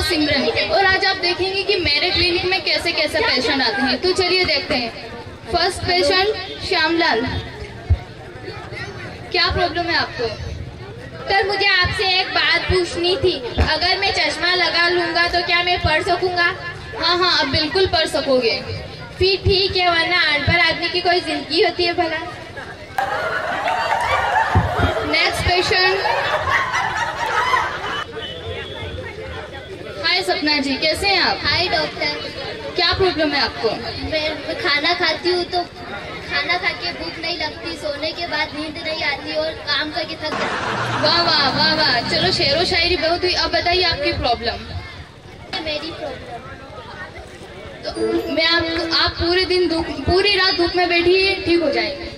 सिमरन और आज आप देखेंगे कि मेरे क्लिनिक में कैसे कैसे पेशेंट आते हैं। तो चलिए देखते हैं। फर्स्ट पेशेंट श्यामलाल, क्या प्रॉब्लम है आपको? डॉक्टर, मुझे आपसे एक बात पूछनी थी। अगर मैं चश्मा लगा लूंगा तो क्या मैं पढ़ सकूंगा? हाँ हाँ, आप बिल्कुल पढ़ सकोगे। फिर ठीक है, वरना अनपढ़ आदमी की कोई जिंदगी होती है भला? Next patient. हाय सपना जी, कैसे हैं आप? हाय डॉक्टर, क्या प्रॉब्लम है आपको? मैं खाना खाती हूँ तो खाना खा के भूख नहीं लगती, सोने के बाद नींद नहीं आती और काम करके थक जाती। वाह वाह वाह वाह, चलो शेरो शायरी बहुत हुई। अब बताइए आपकी प्रॉब्लम। मेरी प्रॉब्लम तो मैं आप पूरे दिन पूरी रात धूप में बैठिए, ठीक हो जाएंगे।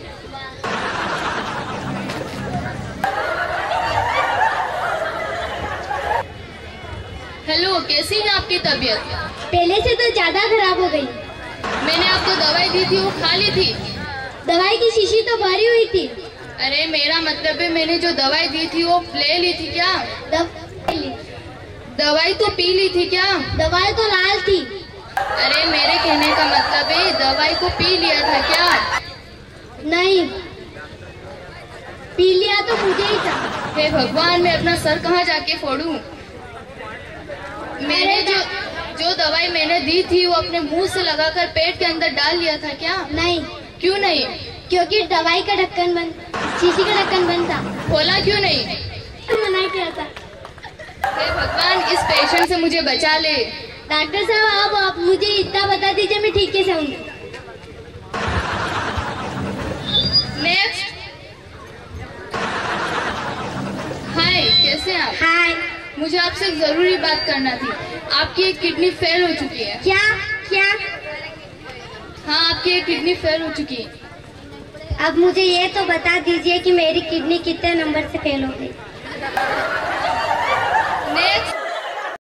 हेलो, कैसी है आपकी तबीयत? पहले से तो ज्यादा खराब हो गई। मैंने आपको दवाई दी थी, वो खा ली थी? दवाई की शीशी तो भरी हुई थी। अरे मेरा मतलब है, मैंने जो दवाई दी थी वो ले ली थी क्या? दवाई तो पी ली थी क्या? दवाई तो लाल थी। अरे मेरे कहने का मतलब है, दवाई को पी लिया था क्या? नहीं, पी लिया तो मुझे ही था। हे भगवान, मैं अपना सर कहाँ जाके फोड़ूं? मैंने जो दवाई मैंने दी थी वो अपने मुंह से लगाकर पेट के अंदर डाल लिया था क्या? नहीं। क्यों नहीं? क्योंकि दवाई का ढक्कन बंद, शीशी का ढक्कन बंद था। खोला क्यों नहीं? मना किया था। हे भगवान, इस पेशेंट से मुझे बचा ले। डॉक्टर साहब, आप मुझे इतना बता दीजिए, मैं ठीक से आऊंगी। नेक्स्ट। हाय, कैसे हैं आप? हाय। मुझे आपसे जरूरी बात करना थी। आपकी एक किडनी फेल हो चुकी है। क्या क्या? हाँ, आपकी एक किडनी फेल हो चुकी है। अब मुझे ये तो बता दीजिए कि मेरी किडनी कितने नंबर से फेल हो गई?